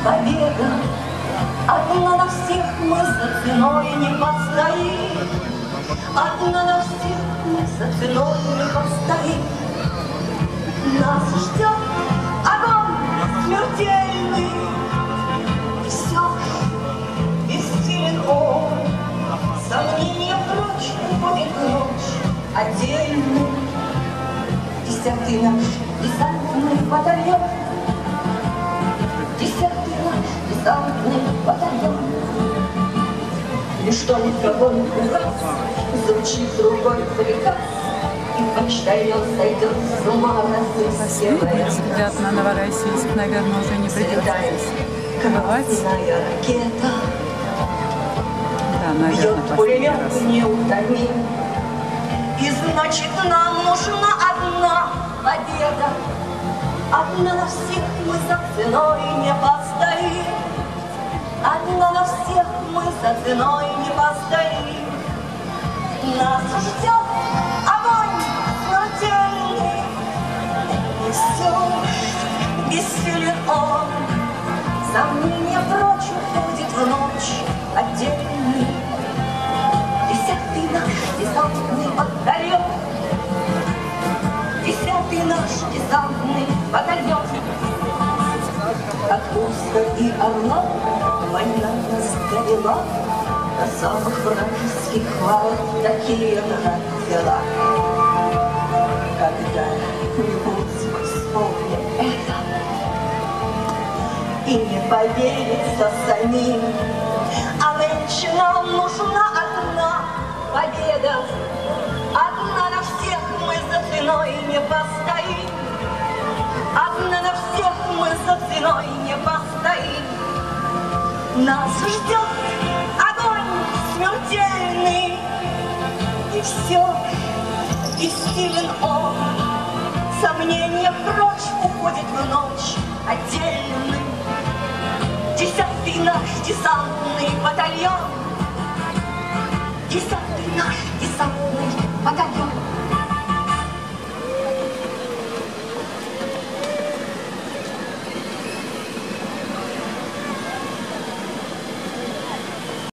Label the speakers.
Speaker 1: победа. Одна на всех мы за ценой не постоим. Одна на всех мы за ценой не постоим. Нас ждет огонь смертельный. Все бессилен он. Сомнения прочь уходит ночь отдельный. 10-й наш десантный батальон. 10-й наш десантный батальон. Лишь только вон раз звучит другой приказ, и почтальон сойдет с ума разыскивая.
Speaker 2: Сидят на Новороссийск, наверное, уже не придется здесь бывать.
Speaker 1: Ракета
Speaker 2: да, наверное,
Speaker 1: бьет пулемет неутомим. И значит, нам нужна одна победа. Одна на всех мы за ценой не постоим. Одна на всех мы за ценой не постоим. Нас ждет огонь смертельный. И все бессилен он. Сомнения прочь уходит в ночь отдельный. 10-й наш десантный батальон. 10-й наш десантный батальон. От Курска и Орла война нас довела до самых вражеских ворот. Такие дела. Когда-нибудь мы вспомним это, и не поверится самим. А нынче нам нужна одна победа. Одна на всех мы за ценой не постоим. Одна на всех мы за ценой не постоим. Нас ждет огонь смертельный. И все бессилен он. Сомнения прочь уходит в ночь отдельный. 10-й наш десантный батальон. 10-й наш десантный батальон.